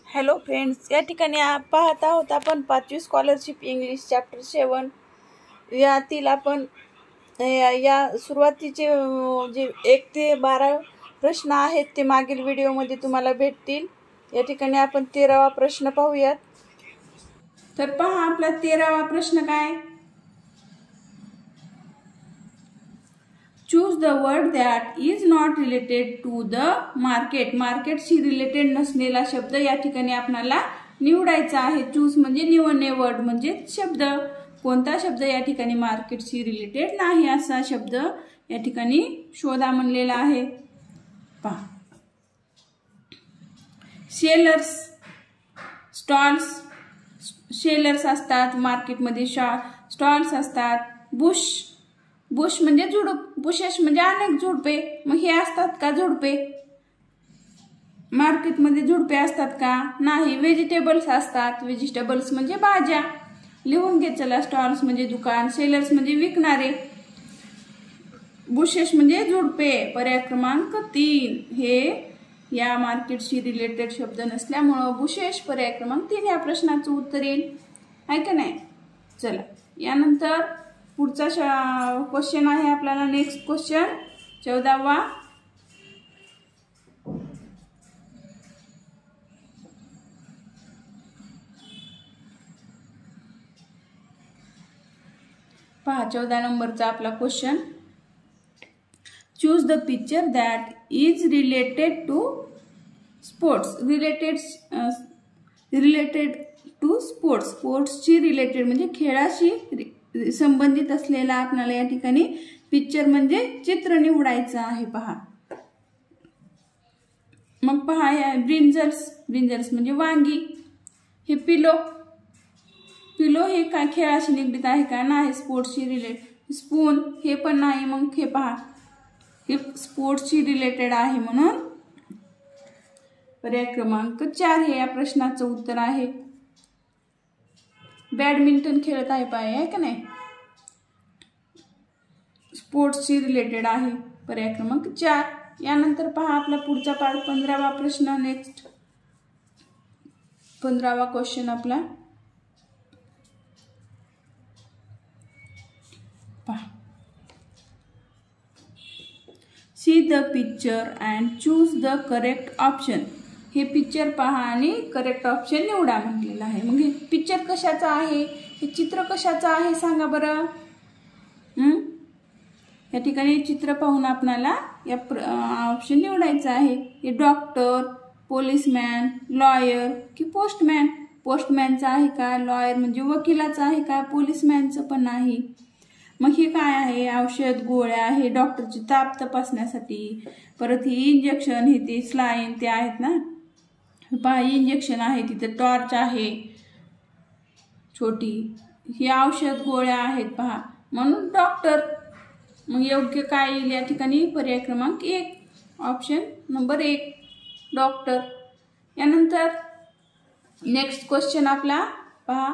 Hello friends, या ठिकाणी पाहत आहोत आपण 5वी स्कॉलरशिप इंग्लिश चॅप्टर 7 यातील आपण या सुरुवातीचे जे 1 ते 12 प्रश्न आहेत ते मागील व्हिडिओमध्ये तुम्हाला भेटतील। या ठिकाणी आपण 13वा प्रश्न पाहूयात। तर पहा आपला 13वा प्रश्न काय। Choose the word that is not related to the market. मार्केटशी रिलेटेड नसलेला शब्द या ठिकाणी आपल्याला निवडायचा आहे। चूज म्हणजे निवडणे, वर्ड म्हणजे शब्द। कोणता शब्द या ठिकाणी मार्केटशी रिलेटेड नाही असा शब्द या ठिकाणी शोधा म्हणलेला आहे। पहा, सेलर्स, स्टॉल्स, सेलर्स असतात मार्केटमध्ये, स्टॉल्स असतात। बुश म्हणजे झुडूप, बुशेस म्हणजे अनेक झुडपे। मग हे असतात का झुडपे? मार्केटमध्ये झुडपे असतात का? नाही। व्हेजिटेबल्स असतात, व्हेजिटेबल्स म्हणजे भाज्या। लिहून घे चला। स्टॉल्स म्हणजे दुकान, सेलर्स म्हणजे विकणारे, बुशेस म्हणजे झुडपे। पर्याय क्रमांक 3 हे या मार्केटशी रिलेटेड शब्द नसल्यामुळे बुशेस पर्याय क्रमांक 3 या प्रश्नाचं उत्तर येईल, आहे का नाही? चला, यानंतर पुढचा क्वेश्चन आहे आपल्याला। नेक्स्ट क्वेश्चन 14वा। पहा 14 नंबरचा आपला question. Choose the picture that is related to sports. Related to sports, स्पोर्ट्सची रिलेटेड म्हणजे खेळाशी संबंधित असलेला आपल्याला या ठिकाणी पिक्चर म्हणजे चित्र निवडायचं आहे। पहा, मग पहा या ब्रिंजल्स म्हणजे वांगी। हे पिलो हे काय खेळाशी निगडीत आहे का? नाही, स्पोर्ट्सशी रिलेटेड। स्पून हे पण नाही। मग हे पहा, हे स्पोर्ट्सशी रिलेटेड आहे म्हणून पर्याय क्रमांक 4 हे या प्रश्नाचं उत्तर आहे। बॅडमिंटन खेळत आहे पाय, आहे का नाही? स्पोर्ट्सशी रिलेटेड आहे, पर्याय क्रमांक 4। यानंतर पहा आपला पुढचा पाठ 15वा प्रश्न। नेक्स्ट 15वा क्वेश्चन आपला। पहा, see the picture and choose the correct option. हे पिक्चर पहा आणि करेक्ट ऑप्शन निवडा म्हटलेलं आहे। मग हे पिक्चर कशाचं आहे, हे चित्र कशाचं आहे सांगा बरं। या ठिकाणी चित्र पाहून आपल्याला या ऑप्शन निवडायचं आहे। हे डॉक्टर, पोलिसमॅन, लॉयर की पोस्टमॅन। पोस्टमॅनचं आहे का? लॉयर म्हणजे वकिलाचं आहे का? पोलिसमॅनचं पण नाही। मग हे काय आहे? औषध, गोळ्या, हे डॉक्टरची ताप तपासण्यासाठी। परत ही इंजेक्शन, हे ते स्लाईन ते आहेत ना। पहा, इंजेक्शन आहे, तिथे टॉर्च आहे छोटी। ही औषध गोळ्या आहेत पहा, म्हणून डॉक्टर। मग योग्य काय येईल या ठिकाणी? पर्याय क्रमांक 1, ऑप्शन नंबर 1 डॉक्टर। यानंतर नेक्स्ट क्वेश्चन आपला पहा।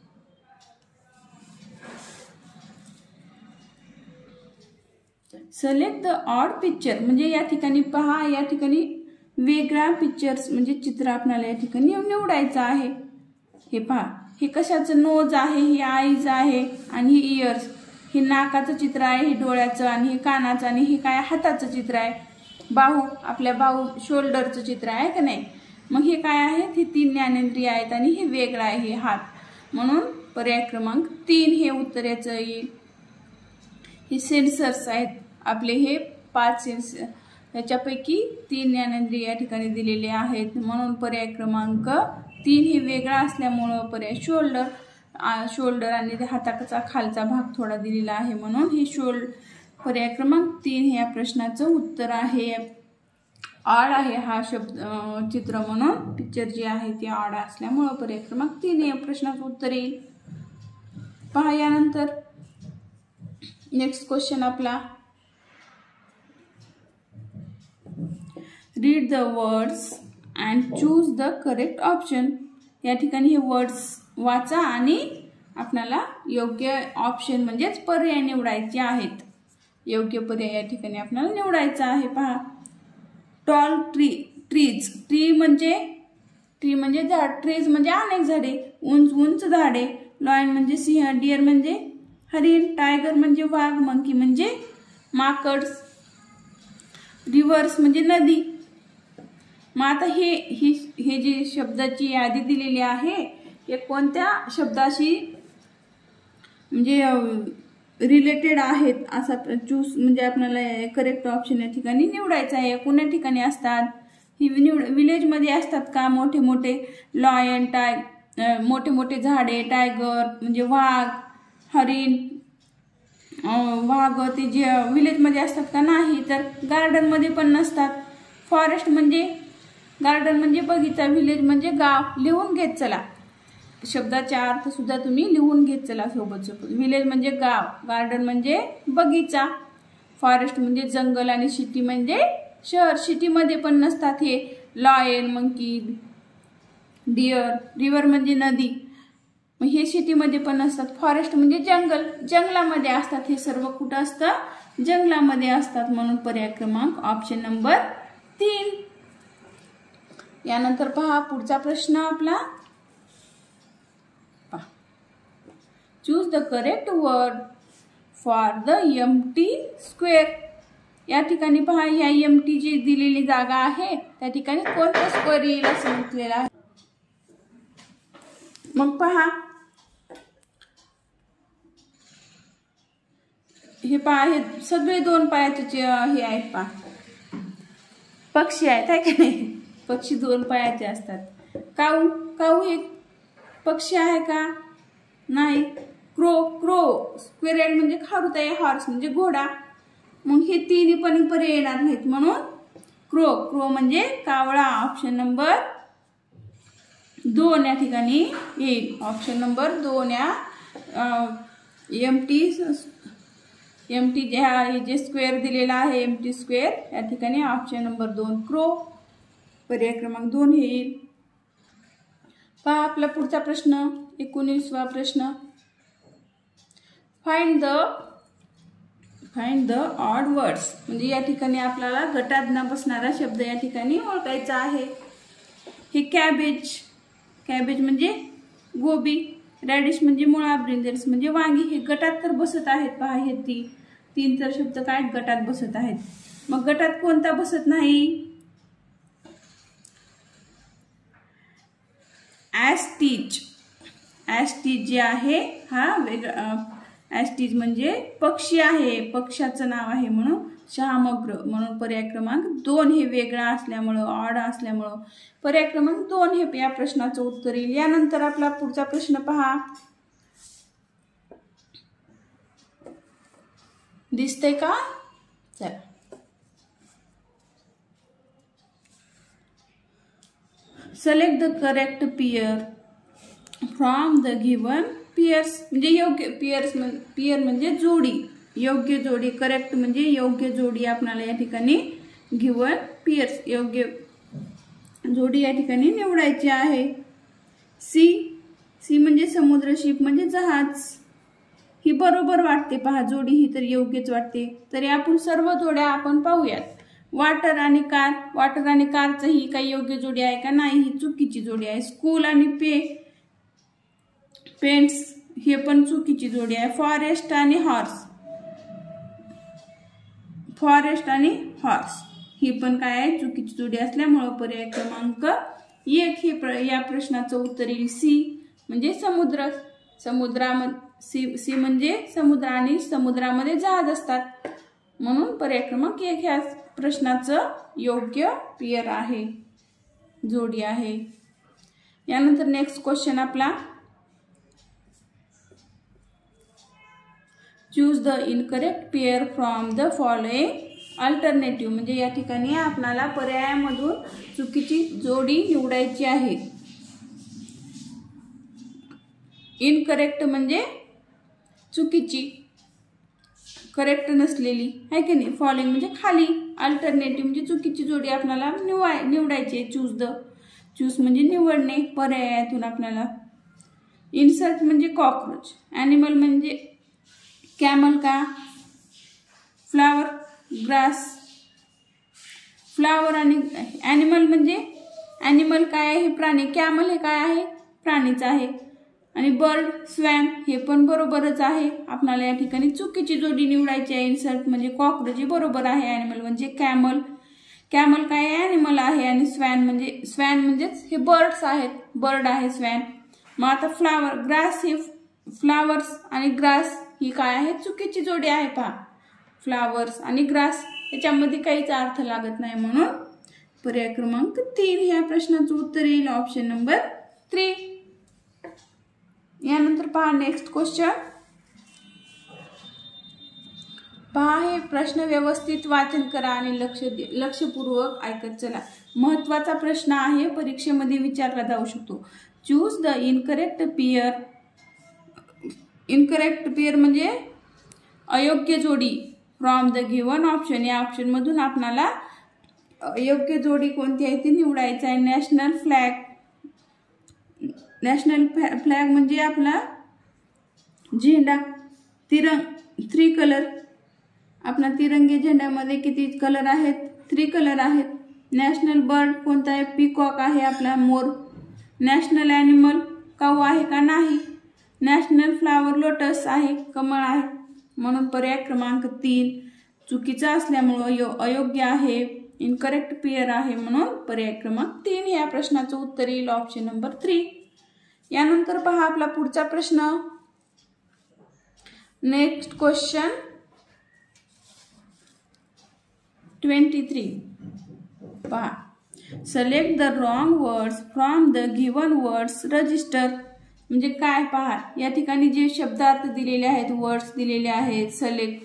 सिलेक्ट द ऑड पिक्चर म्हणजे या ठिकाणी पहा, या ठिकाणी वेगळा पिक्चर्स म्हणजे चित्र आपल्याला या ठिकाणी निवडायचं आहे। हे पहा, हे कशाचं? नोज आहे, हे आईज आहे आणि हे इयर्स। हे नाकाचं चित्र आहे, हे डोळ्याचं, आणि हे कानाचं, आणि हे काय हाताचं चित्र आहे। बाहू, आपल्या बाहू शोल्डरचं चित्र आहे का नाही? मग हे काय आहे? हे 3 ज्ञानेंद्रिय आहेत आणि हे वेगळं आहे, हे हात। म्हणून पर्याय क्रमांक 3 हे उत्तर याचं येईल। हे सेन्सर्स आहेत आपले, हे 5 सेन्सर, याच्यापैकी 3 ज्ञानेंद्रिय या ठिकाणी दिलेले आहेत। म्हणून पर्याय क्रमांक 3 हे वेगळा असल्यामुळं पर्याय शोल्डर आणि हाताचा खालचा भाग थोडा दिलेला आहे, म्हणून हे पर्याय क्रमांक 3 हे या प्रश्नाचं उत्तर आहे। ऑड आहे हा शब्द, चित्र, म्हणून पिक्चर जे आहे ते ऑड असल्यामुळं पर्याय क्रमांक 3 हे प्रश्नाचं उत्तर येईल। पहा यानंतर नेक्स्ट क्वेश्चन आपला। Read the words and choose the correct option. या ठिकाणी हे वर्ड्स वाचा आणि आपल्याला योग्य ऑप्शन म्हणजेच पर्याय निवडायचे आहेत। योग्य पर्याय या ठिकाणी आपल्याला निवडायचा आहे। पहा, टॉल ट्रीज, ट्री म्हणजे ट्री म्हणजे झाड, ट्रीज म्हणजे अनेक झाडे, उंच उंच झाडे, लॉयन म्हणजे सिंह, डिअर म्हणजे हरिण, टायगर म्हणजे वाघ, मंकी म्हणजे माकड, रिव्हर्स म्हणजे नदी. मग आता हे जी शब्दाची यादी दिलेली आहे हे कोणत्या शब्दाशी म्हणजे रिलेटेड आहेत असा चूज म्हणजे आपल्याला करेक्ट ऑप्शन या ठिकाणी निवडायचा आहे. कोण्या ठिकाणी असतात ही विलेज मध्ये असतात का? मोठे मोठे लॉयन, मोठे मोठे झाडे, टायगर म्हणजे वाघ, हरिण, वाघ ते जे विलेज मध्ये असतात का? नाही. तर गार्डन मध्ये पण नसतात. फॉरेस्ट म्हणजे गार्डन म्हणजे बगीचा, विलेज म्हणजे गाव. लिहून घेत चला, शब्दाचे अर्थ सुद्धा तुम्ही लिहून घेत चला सोबत सोबत. विलेज म्हणजे गाव, गार्डन म्हणजे बगीचा, फॉरेस्ट म्हणजे जंगल आणि सिटी म्हणजे शहर. सिटीमध्ये पण नसतात हे लॉयन, मंकी, डिअर. रिव्हर म्हणजे नदी, मग हे सिटीमध्ये पण नसतात. फॉरेस्ट म्हणजे जंगल, जंगलामध्ये असतात. हे सर्व कुठं असतं? जंगलामध्ये असतात. म्हणून पर्याय क्रमांक ऑप्शन नंबर 3. यानंतर पहा पुढचा प्रश्न आपला. Choose the correct word for the empty square. या ठिकाणी पहा या एम्प्टी जी दिलेली जागा आहे त्या ठिकाणी कोणतं स्क्वेअर येईल असं म्हटलेलं आहे. मग पहा हे पहा, हे सगळे 2 पायाचे हे आहेत. पहा पक्षी आहेत आहे का नाही? पक्षी 2 पायाचे असतात. काऊ, काऊ एक पक्षी आहे का? नाही. क्रो स्क्वेअर म्हणजे खारुताई आहे. हॉर्स म्हणजे घोडा. मग हे तिन्ही पण पर्याय येणार नाहीत म्हणून क्रो म्हणजे कावळा. ऑप्शन नंबर 2 या ठिकाणी येईल. ऑप्शन नंबर 2 या एम्प्टी जे स्क्वेअर दिलेला आहे एम्प्टी स्क्वेअर या ठिकाणी ऑप्शन नंबर 2 क्रो, पर्याय क्रमांक 2 येईल. पहा आपला पुढचा प्रश्न 19वा प्रश्न. Find the odd words. म्हणजे या ठिकाणी आपल्याला गटात न बसणारा शब्द या ठिकाणी ओळखायचा आहे. हे कॅबेज म्हणजे गोबी, रॅडिश म्हणजे मुळा, ब्रिंजल्स म्हणजे वांगी. हे गटात तर बसत आहेत. पहा हे 3 तर शब्द काय गटात बसत आहेत. मग गटात कोणता बसत नाही? ॲस्टीज जे आहे हा वेगळा. ॲस्टीज म्हणजे पक्षी आहे, पक्षाचं नाव आहे म्हणून शहामग्र. म्हणून पर्याय क्रमांक 2 हे वेगळा असल्यामुळं, ऑड असल्यामुळं पर्याय क्रमांक 2 हे या प्रश्नाचं उत्तर येईल. यानंतर आपला पुढचा प्रश्न पहा. दिसतंय का? चला. Select the correct pair from the given pairs. म्हणजे योग्य पेअर म्हणजे जोडी, योग्य जोडी. करेक्ट म्हणजे योग्य जोडी आपल्याला या ठिकाणी गिवन पेयर्स योग्य जोडी या ठिकाणी निवडायची आहे. सी म्हणजे समुद्र, शिप म्हणजे जहाज. ही बरोबर वाटते. पहा जोडी ही तर योग्यच वाटते. तरी आपण सर्व जोड्या आपण पाहूयात. वाटर आणि कारचं ही काही योग्य जोडी आहे का? नाही, ही चुकीची जोडी आहे. स्कूल आणि पेंट्स हे पण चुकीची जोडी आहे. फॉरेस्ट आणि हॉर्स ही पण काय आहे? चुकीची जोडी असल्यामुळं पर्याय क्रमांक 1 हे या प्रश्नाचं उत्तर येईल. सी म्हणजे समुद्र. सी म्हणजे समुद्र आणि समुद्रामध्ये जहाज असतात म्हणून पर्याय क्रमांक 1 ह्या प्रश्नाचं योग्य पेअर आहे, जोडी आहे. यानंतर नेक्स्ट क्वेश्चन आपला. Choose the incorrect pair from the following alternative. म्हणजे या ठिकाणी आपल्याला पर्यायामधून चुकीची जोडी निवडायची आहे. इनकरेक्ट म्हणजे चुकीची, करेक्ट नसलेली आहे की नाही. फॉलोइंग म्हणजे खाली, अल्टरनेटिव्ह म्हणजे चुकीची जोडी आपल्याला निवडायची आहे. चूज म्हणजे निवडणे पर्यायातून आपल्याला. इन्सर्ट म्हणजे कॉकरोच. ॲनिमल म्हणजे कॅमल का? Flower, grass. फ्लावर आणि ॲनिमल म्हणजे ॲनिमल काय आहे, हे प्राणी. कॅमल हे काय आहे, प्राणीच आहे. आणि बर्ड, स्वॅन हे पण बरोबरच आहे. आपल्याला या ठिकाणी चुकीची जोडी निवडायची आहे. इन्सर्ट म्हणजे कॉकरोच बरोबर आहे. ॲनिमल म्हणजे कॅमल. कॅमल काय आहे, ॲनिमल आहे. आणि स्वॅन म्हणजेच हे बर्ड्स आहेत, बर्ड आहे स्वॅन. मग आता फ्लावर, ग्रास ही फ्लावर्स आणि ग्रास ही काय आहे, चुकीची जोडी आहे. पहा, फ्लावर्स आणि ग्रास याच्यामध्ये काहीच अर्थ लागत नाही, म्हणून पर्याय क्रमांक 3 या प्रश्नाचं उत्तर येईल ऑप्शन नंबर 3. यानंतर पहा नेक्स्ट क्वेश्चन. पहा, हे प्रश्न व्यवस्थित वाचन करा आणि लक्षपूर्वक ऐकत चला. महत्वाचा प्रश्न आहे, परीक्षेमध्ये विचारला जाऊ शकतो. Choose the incorrect pair. Incorrect pair म्हणजे अयोग्य जोडी फ्रॉम द गिवन ऑप्शन. या ऑप्शन मधून आपल्याला अयोग्य जोडी कोणती आहे ती निवडायचं आहे. National flag. नॅशनल फ्लॅग म्हणजे आपला झेंडा. 3 कलर. आपला तिरंगी झेंड्यामध्ये किती कलर आहेत, 3 कलर आहेत. नॅशनल बर्ड कोणता आहे, पीकॉक आहे आपला, मोर. नॅशनल ॲनिमल काऊ आहे का, नाही. नॅशनल फ्लावर लोटस आहे, कमळ आहे. म्हणून पर्याय क्रमांक 3 चुकीचा असल्यामुळं अयोग्य आहे, इनकरेक्ट पेअर आहे. म्हणून पर्याय क्रमांक 3 या प्रश्नाचं उत्तर येईल ऑप्शन नंबर 3. यानंतर पहा आपला पुढचा प्रश्न. Next question 23. पहा, select the wrong words from the given words register. म्हणजे काय, पहा या ठिकाणी जे शब्दार्थ दिलेले आहेत, वर्ड्स दिलेले आहेत, सिलेक्ट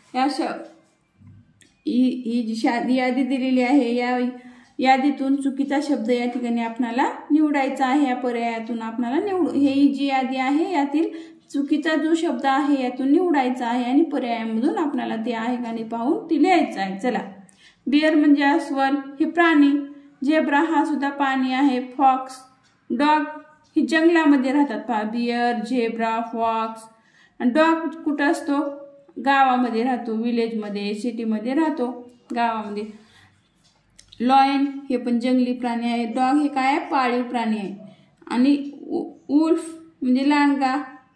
ही जी यादी दिलेली आहे, या यादीतून चुकीचा शब्द या ठिकाणी आपल्याला निवडायचा आहे. या पर्यायातून आपल्याला ही जी यादी आहे यातील चुकीचा जो शब्द आहे यातून निवडायचा आहे आणि पर्यायामधून आपल्याला ते आहे का नाही पाहून ती लिहायचं आहे. चला. बिअर म्हणजे अस्वल, हे प्राणी. झेब्रा हा सुद्धा प्राणी आहे. फॉक्स, डॉग हे जंगलामध्ये राहतात. पहा, बिअर, झेब्रा, फॉक्स. आणि डॉग कुठं असतो, गावामध्ये राहतो, विलेजमध्ये, सिटीमध्ये राहतो, गावामध्ये. लॉयन हे पण जंगली प्राणी आहे. डॉग हे काय आहे, पाळीव प्राणी आहे. आणि वुल्फ म्हणजे लांडगा.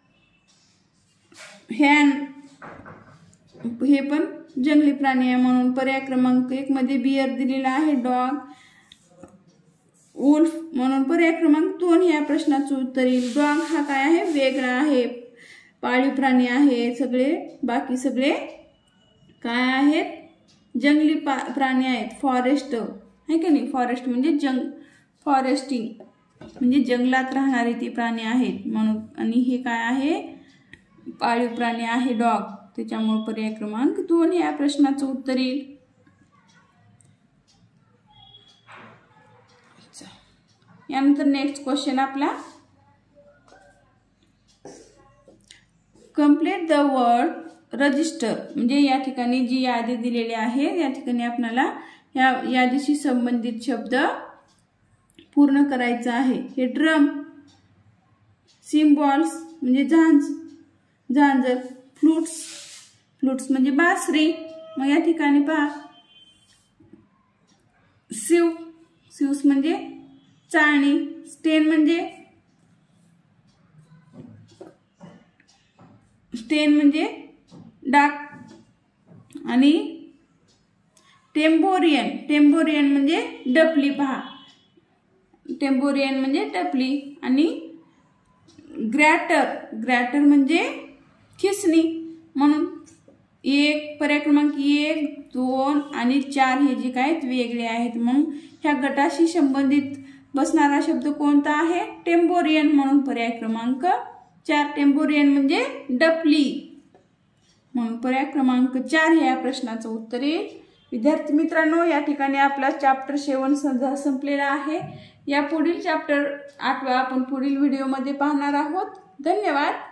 हॅन हे पण जंगली प्राणी आहे. म्हणून पर्याय क्रमांक 1 मध्ये बिअर दिलेला आहे, डॉग, वुल्फ. म्हणून पर्याय क्रमांक 2 या प्रश्नाचं उत्तर येईल. डॉग हा काय आहे, वेगळा आहे, पाळीव प्राणी आहे. बाकी सगळे काय आहेत, जंगली प्राणी आहेत. फॉरेस्ट आहे की नाही, फॉरेस्ट म्हणजे फॉरेस्टिंग म्हणजे जंगलात राहणारे ते प्राणी आहेत. म्हणून आणि हे काय आहे, पाळीव प्राणी आहे, डॉग. त्याच्यामुळे पर्याय क्रमांक 2 या प्रश्नाचं उत्तर येईल. यानंतर नेक्स्ट क्वेश्चन आपला. Complete the word register. म्हणजे या ठिकाणी जी यादी दिलेली आहे या ठिकाणी आपल्याला या यादीशी संबंधित शब्द पूर्ण करायचा आहे. हे ड्रम, सिम्बॉल्स म्हणजे झांजर, फ्लूट्स म्हणजे बासरी. मग या ठिकाणी पहा, सिव्स म्हणजे चाळणी. स्टेन म्हणजे डाक. आणि टेम्पोरियन म्हणजे डफली. पहा, टेम्पोरियन म्हणजे डफली. आणि ग्रॅटर म्हणजे खिसणी. म्हणून पर्याय क्रमांक 1, 2 आणि 4 हे जे काय वेगळे आहेत. म्हणून ह्या गटाशी संबंधित बसणारा शब्द कोणता आहे, टेम्पोरियन. म्हणून पर्याय क्रमांक 4 टेम्पोरियन म्हणजे डफली. म्हणून पर्याय क्रमांक 4 हे या प्रश्नाचं उत्तर येईल. विद्यार्थी मित्रांनो, या ठिकाणी आपला चॅप्टर 7 संपलेला आहे. या पुढील चॅप्टर 8 आपण पुढील व्हिडिओमध्ये पाहणार आहोत. धन्यवाद.